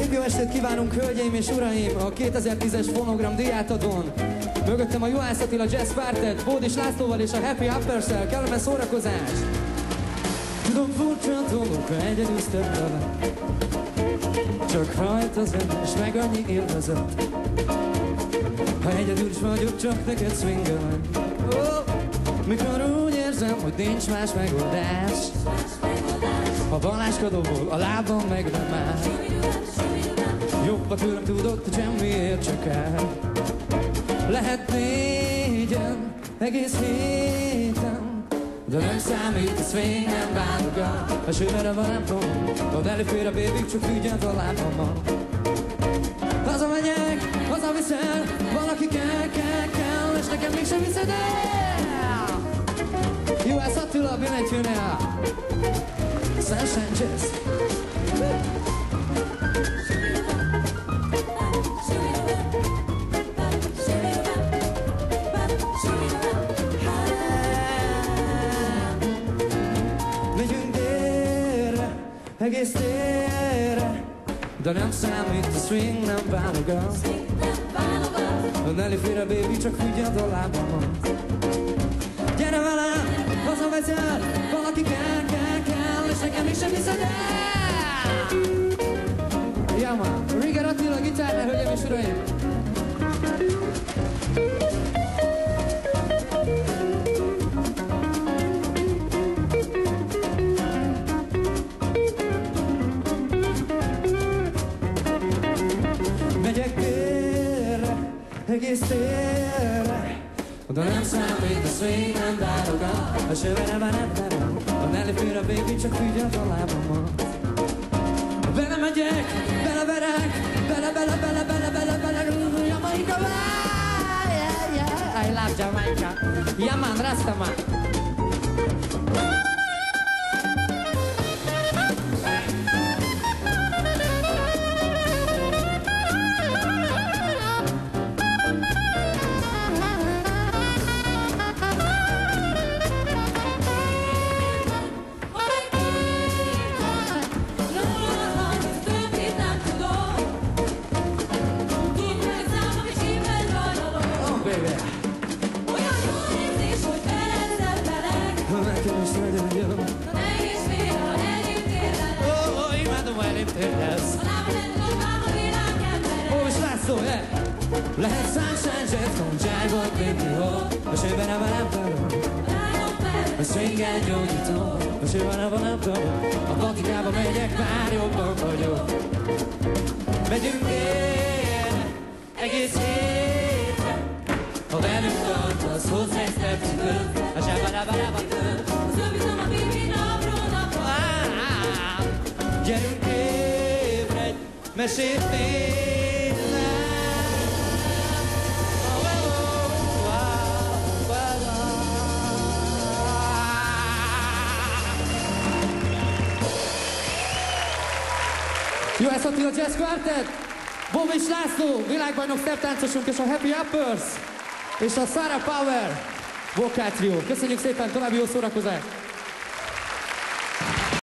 Szép jó estét kívánunk, hölgyeim és uraim, a 2010-es Fonogram díjátadón. Mögöttem a Juhász Atilla Jazz Quartet, Bódis Lászlóval és a Happy Uppers-szel. Kellemes szórakozás! Tudom, furcsa dolog, ha egyedül vele. Csak rajta zene, és meg annyi élvezet. Ha egyedül is vagyok, csak neked swingelem. Mikor úgy érzem, hogy nincs más megoldás. Ha balázskadóból a lábam meg nem áll. Jobban tőlem tudod, hogy semmiért csak áll. Lehet négyen, egész héten, de nem számít, a swing nem válogat. Ha sővere van, nem tudom, ha elifér a baby, csak figyeld a lábammal. Hazamegyek, hazaviszel, valaki kell, és nekem mégsem viszed el. Juhász Attila, billentyűn el. Sunshine Jazz. Megyünk délre, egész délre, de nem számít, a swing nem válogat. Ha ne lépj félre, baby, csak figyeld a lábamat. Gyere velem, hazavezet, valaki kell, és nekem is sem hiszed el! Ja, man, J.A.J.Q Attila gitárnál, hölgyeim és uraim! Megyek délre, egész délre, de nem számít, a swing nem válogat. A sővere már nem verem, ha ne lépj félre, baby, csak figyeld a lábamat. Bele megyek, beleverek, bele, Jamaica, yeah, I love Jamaica. Yeah, man, Rastaman. Lehet Sunshine Jazz, don't J.A.J.Q baby-ho. A sőben nem tudom, a swingen gyógyító. A sőben nem tudom, a patikába megyek, már jobban vagyok. Megyünk délre, egész hétre. Ha velünk tartasz, hozz egy stepcipőt. A zsábarábarábatőt, az öbítom a bibi napról napra. Gyerünk ébredj, mesét nézd. Juhász Atilla Jazz Quartet, Bódis László, világbajnok szertáncosunk, és a Happy Uppers, és a Sarah Power vokáció. Köszönjük szépen, további jó szórakozást!